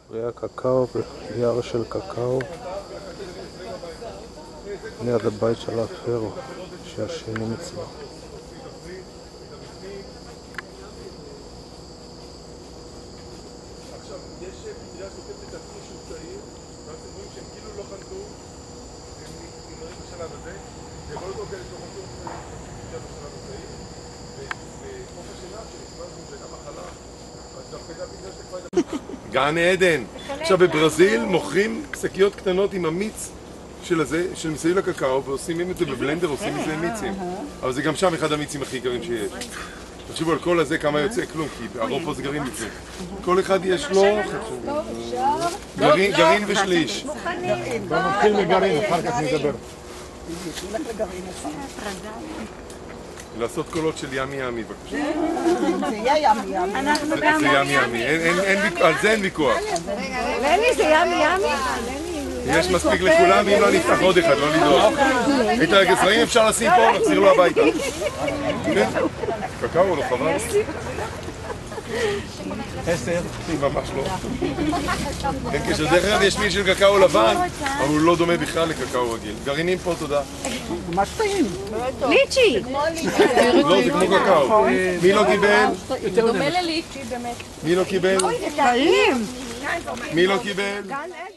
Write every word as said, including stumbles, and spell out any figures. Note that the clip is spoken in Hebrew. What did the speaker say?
פרי הקקאו ביער של קקאו ליד הבית של הפרו שהשנים אצלו. עכשיו, יש פטריה שוקפת על פרי שהוא צעיר, ואז אתם רואים שהם כאילו לא חנתו, הם נגמרים בשלב הזה, ויכול להיות כאלה שלא חנתו פטריה בשלב הצעיר, וחוף השינה שנכנסנו שהייתה מחלה, אז דווקא הייתה פטריה שתקפה את הפטריה. גן עדן! עכשיו, בברזיל מוכרים שקיות קטנות עם המיץ של הזה, של מסביב לקקאו, ועושים את זה בבלנדר, עושים מזה מיצים. אבל זה גם שם אחד המיצים הכי יקרים שיש. תחשבו על כל הזה כמה יוצא כלום, כי הרוב פה זה גרעין מיצים. כל אחד יש לו גרעין ושליש. בוא נתחיל לגרעין, אחר כך נדבר. לעשות קולות של ימי ימי, בבקשה. זה יהיה ימי ימי. אנחנו גם זה ימי ימי, על זה אין ויכוח. לני זה ימי ימי? יש מספיק לכולם, ואם לא נפתח עוד אחד, לא לדאוג. את הגזרעים אפשר לשים פה, נחזיר לו הביתה. קקאו, לא חבל? עשר. ממש לא. כן, כשדרך אגב יש מין של קקאו לבן, אבל הוא לא דומה בכלל לקקאו רגיל. גרעינים פה, תודה. ממש טעים. ליצ'י! לא, זה כמו קקאו. מי לא קיבל? דומה לליצ'י באמת. מי לא קיבל? טעים. מי לא קיבל? גן עדן.